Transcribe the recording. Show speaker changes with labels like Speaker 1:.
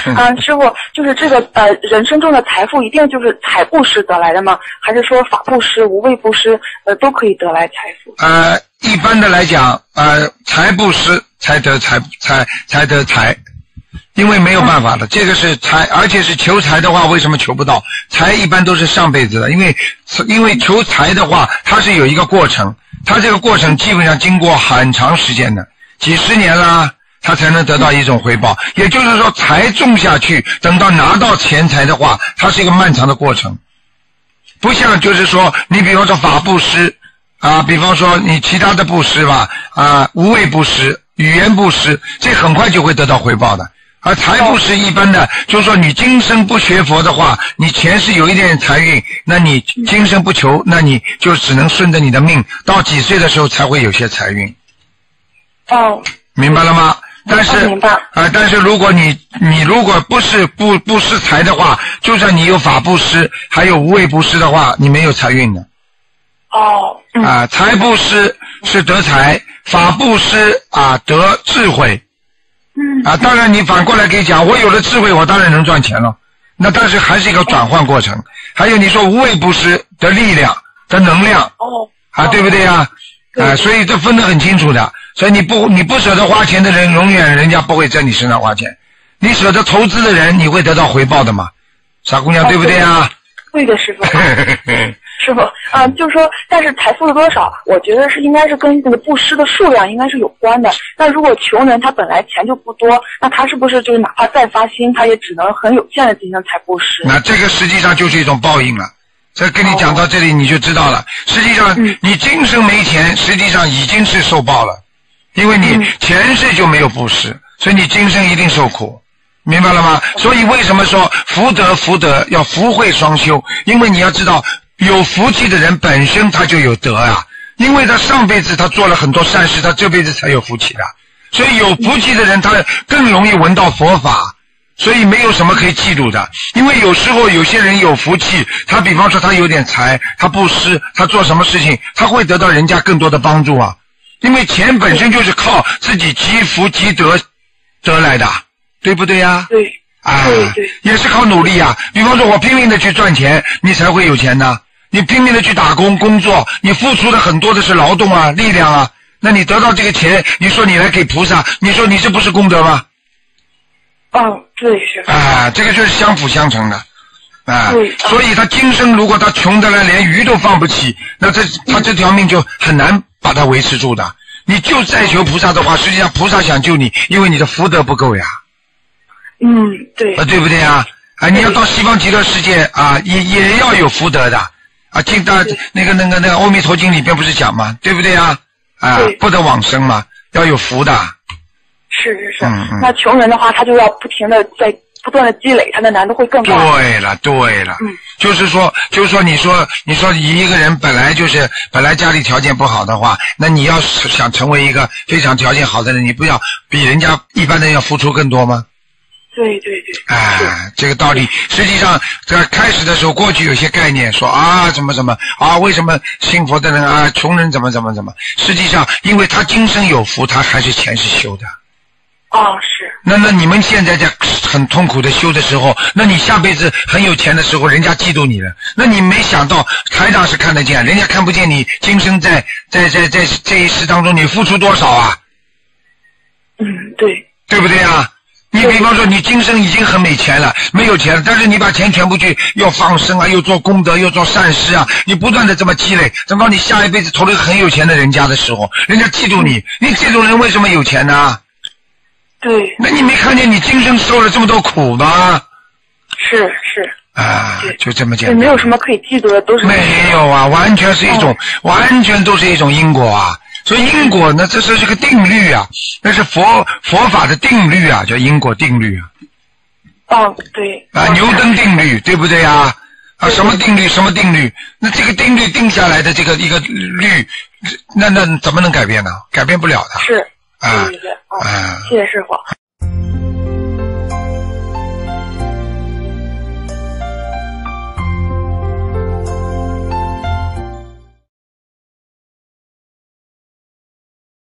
Speaker 1: 师傅，就是这个人生中的财富一定就是财布施得来的吗？还是说法布施、无畏布施都可以得来财富？
Speaker 2: 一般的来讲，财布施才得财，因为没有办法的，这个是财，而且是求财的话，为什么求不到？财一般都是上辈子的，因为求财的话，它是有一个过程，它这个过程基本上经过很长时间的，几十年啦，它才能得到一种回报。也就是说，财种下去，等到拿到钱财的话，它是一个漫长的过程，不像就是说，你比方说法布施比方说你其他的布施吧，无畏布施、语言布施，这很快就会得到回报的。而财布施一般的，就是说你今生不学佛的话，你前世有一点财运，那你今生不求，那你就只能顺着你的命，到几岁的时候才会有些财运。明白了吗？但是但是如果你如果不是布施财的话，就算你有法布施还有无畏布施的话，你没有财运的。财布施是得财，法布施得智慧。当然你反过来可以讲，我有了智慧，我当然能赚钱了。那但是还是一个转换过程。还有你说无畏布施得力量、得能量，对不对呀？所以这分得很清楚的。所以你不舍得花钱的人，永远人家不会在你身上花钱。你舍得投资的人，你会得到回报的嘛？傻姑娘，对不对呀？
Speaker 1: 对的，师傅。师傅就是说，但是财富的多少，我觉得应该是跟那个布施的数量应该是有关的。那如果穷人他本来钱就不多，那他是不是就是哪怕再发心，他也只能很有限的进行财布施？那
Speaker 2: 这个实际上就是一种报应了。这跟你讲到这里你就知道了，实际上你今生没钱，实际上已经是受报了，因为你前世就没有布施，所以你今生一定受苦。明白了吗？所以为什么说福德要福慧双修？因为你要知道，有福气的人本身他就有德因为他上辈子他做了很多善事，他这辈子才有福气的。所以有福气的人他更容易闻到佛法，所以没有什么可以记录的。因为有时候有些人有福气，他比方说他有点财，他布施，他做什么事情他会得到人家更多的帮助因为钱本身就是靠自己积福积德得来的，对不对呀？
Speaker 1: 对。对，
Speaker 2: 也是靠努力比方说我拼命的去赚钱，你才会有钱的。你拼命的去打工工作，你付出的很多的是劳动力量那你得到这个钱，你说你来给菩萨，你说你这不是功德吗？
Speaker 1: 对，是。
Speaker 2: 这个就是相辅相成的所以他今生如果他穷得来连鱼都放不起，那他这条命就很难把它维持住的。你就再求菩萨的话，实际上菩萨想救你，因为你的福德不够呀。
Speaker 1: 对。
Speaker 2: 对不对你要到西方极乐世界也要有福德的进到那个《阿弥陀经》里边不是讲吗？对不对不得往生嘛，要有福的。是。
Speaker 1: 那穷人的话，他就要不停的在不断的积累，他的难度会更大。
Speaker 2: 对了。就是说你说一个人本来家里条件不好的话，那你要想成为一个非常条件好的人，你不要比人家一般人要付出更多吗？
Speaker 1: 对。
Speaker 2: 这个道理实际上在开始的时候，过去有些概念说怎么为什么信佛的人穷人怎么实际上因为他今生有福，他还是前世修的。
Speaker 1: 是。
Speaker 2: 那你们现在在很痛苦的修的时候，那你下辈子很有钱的时候，人家嫉妒你了，那你没想到台长是看得见，人家看不见你今生在这一世当中你付出多少对不对你比方说你今生已经很没钱了，但是你把钱全部去要放生又做功德又做善事你不断的这么积累，等到你下一辈子投了一个很有钱的人家的时候，人家嫉妒你，你这种人为什么有钱呢？
Speaker 1: 对。
Speaker 2: 那你没看见你今生受了这么多苦吗？
Speaker 1: 是。
Speaker 2: 就这么简单。
Speaker 1: 没有什么可以嫉妒的，都是
Speaker 2: 没有完全是一种完全都是一种因果所以因果呢，这是个定律那是佛法的定律叫因果定律
Speaker 1: 对。
Speaker 2: 牛顿定律，对不对什么定律？那这个定律定下来的这个一个律，那怎么能改变呢？改变不了的。
Speaker 1: 是。对。谢谢师傅。